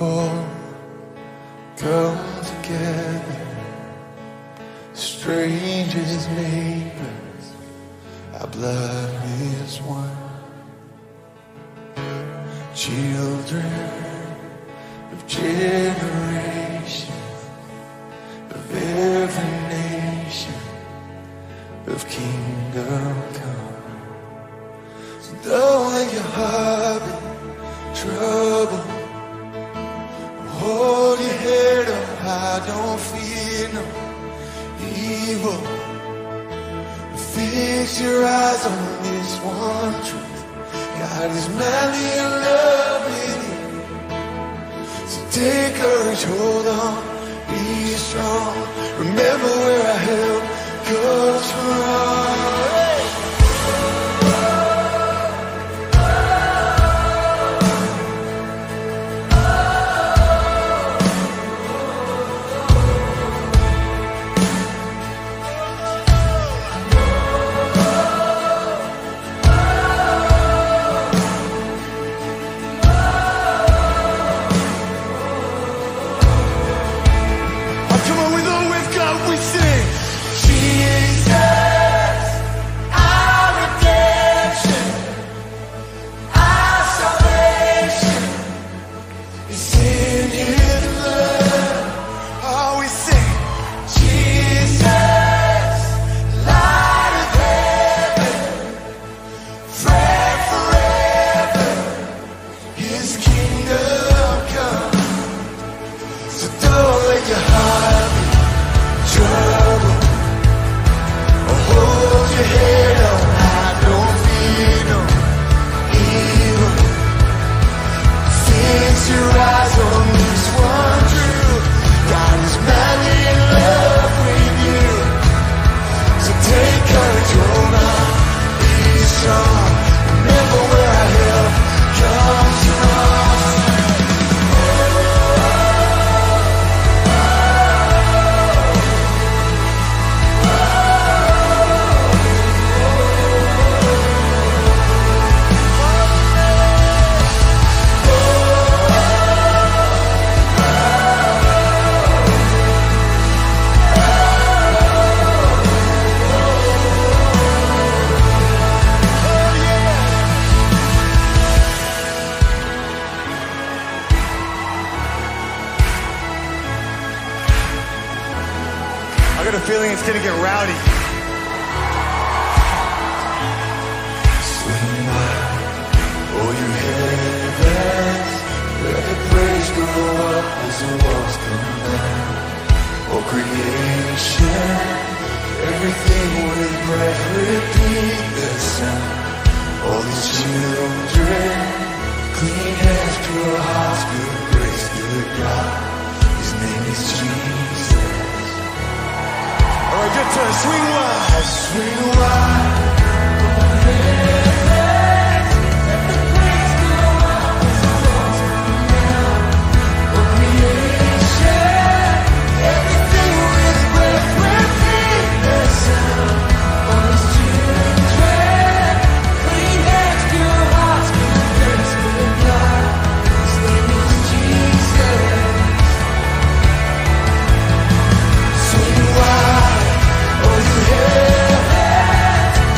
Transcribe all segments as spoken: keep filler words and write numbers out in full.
fall come together, strangers neighbors, our blood is one. Children of generations, of every nation, of kingdom come. So don't let your heart be troubled. Hold your head up high, don't fear no evil. Fix your eyes on this one truth: God is madly in love with you. So take courage, hold on, be strong. Remember where our help comes from. I got a feeling it's gonna get rowdy. Swing wide, oh you heavens, let the praise go up as the walls come down. Oh creation, everything with breath repeat the sound. All these children, clean hands, pure hearts, good grace, good God. His name is Jesus. All right, good turn. Swing wide. Swing wide. Oh, you hear that?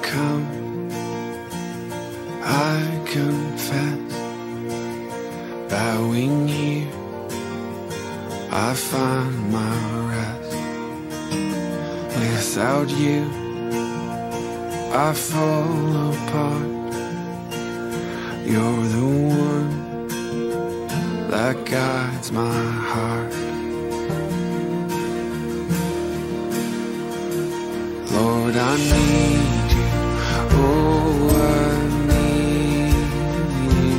come, I confess, bowing here, I find my rest. Without you, I fall apart. You're the one that guides my heart. Lord, I need you. Oh, I need you.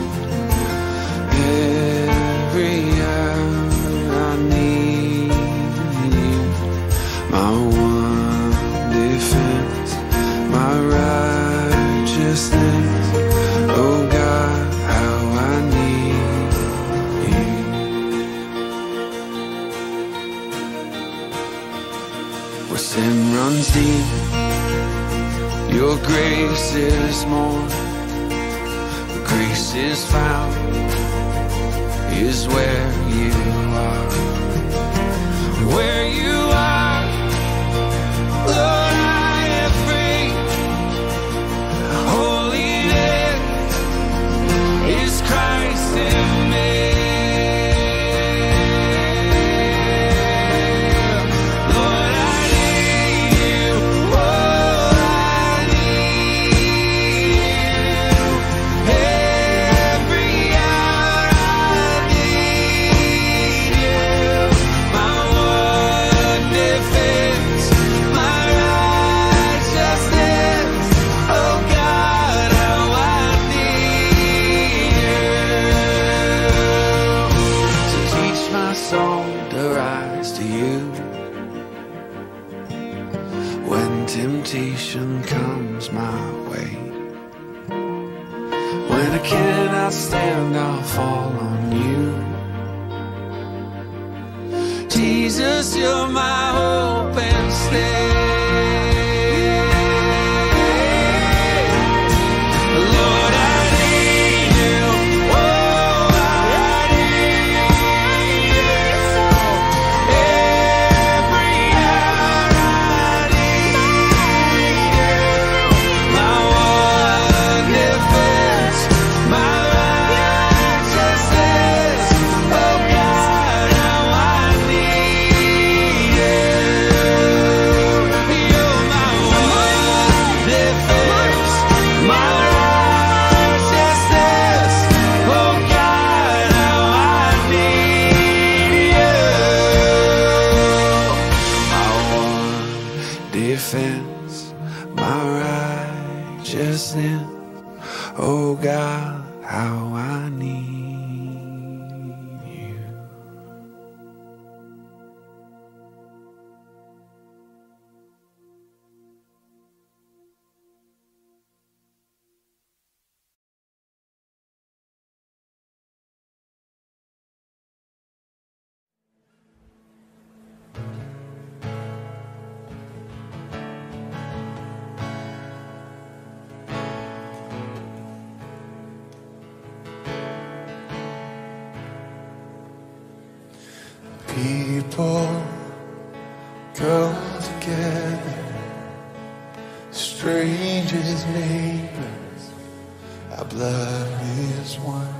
Every hour I need you. My one defense, my righteousness. Oh God, how I need you. Where sin runs deep, your grace is more. Where grace is found is where you are. Where you are, Lord, I am free. Holiness is Christ in me. Lord, I need you. Oh, I need you. Every hour I need you. My one defense, my righteousness. Oh God, how I need you. So teach my soul to rise to you. When temptation comes my way, when I cannot stand, I'll fall on you. Jesus, you're my hope and stay. Lord, I need you. Oh, I need you. Every hour I need you. My one defense, my righteousness. Oh God, how I need you. You're my one defense, my righteousness. Oh God, how I need you. My one defense, my righteousness. Oh God, how I need you. People come together, strangers, neighbors, our blood is one.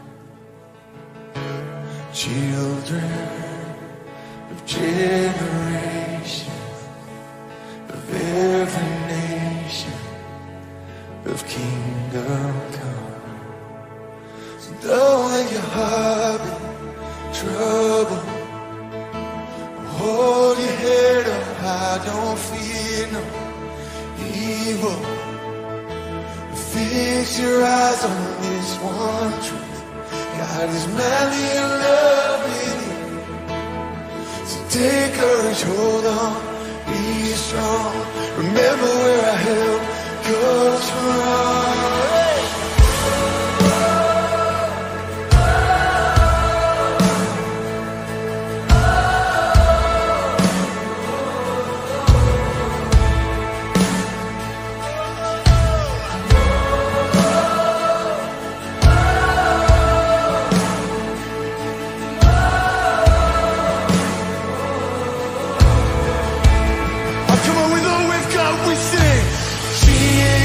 Children of generations, of every nation, of kingdom come. So don't let your heart be troubled. Hold your head up high, don't fear no evil. Fix your eyes on this one truth. God is madly in love with you. So take courage, hold on, be strong. Remember where our help comes from. Come on, with all we've got, we sing. Jesus.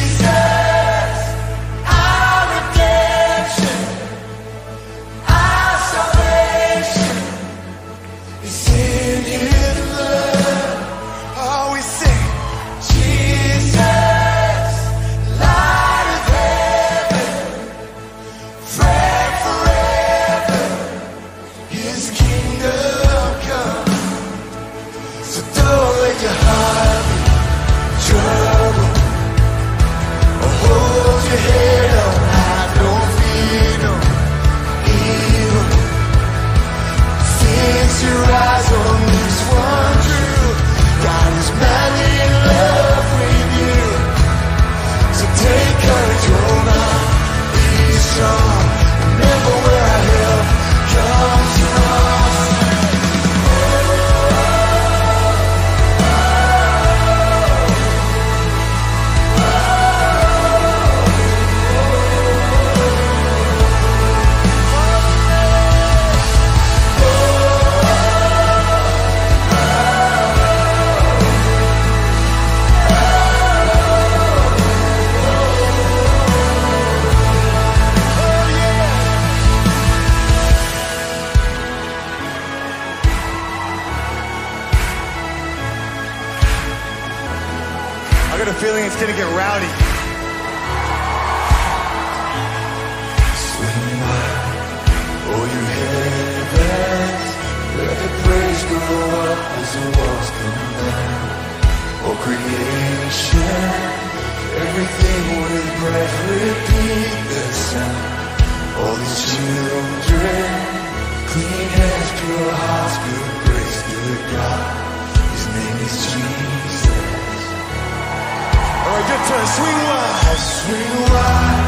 got a feeling it's gonna get rowdy. Swing wide, oh you heavens, let the praise go up as the walls come down. Oh creation, everything with breath repeat the sound. All these children, clean hands, pure hearts, good grace, good God. His name is Jesus. All right, good turn. Swing wide. Swing wide.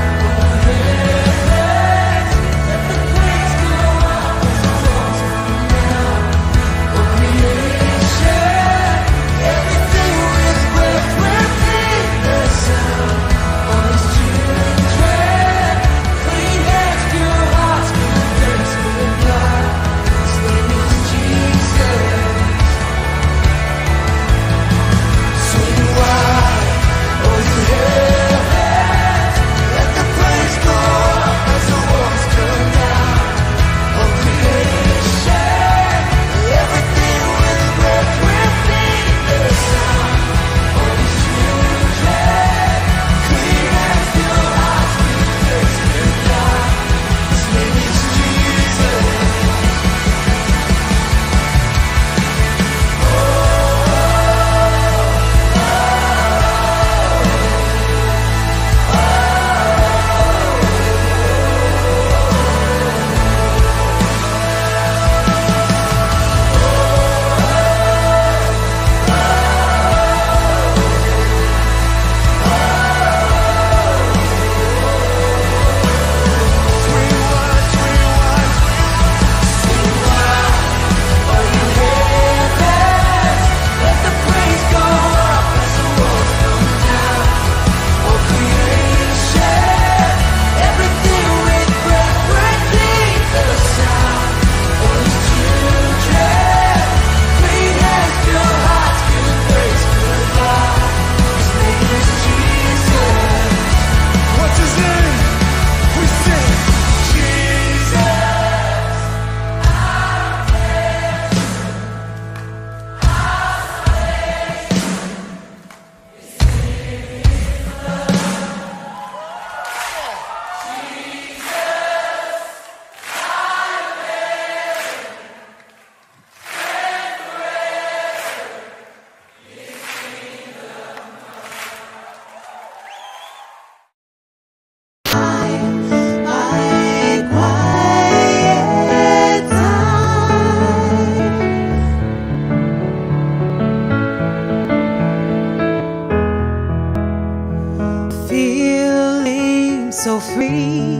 So free,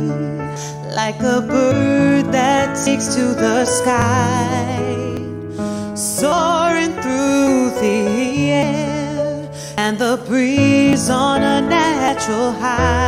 like a bird that takes to the sky, soaring through the air, and the breeze on a natural high.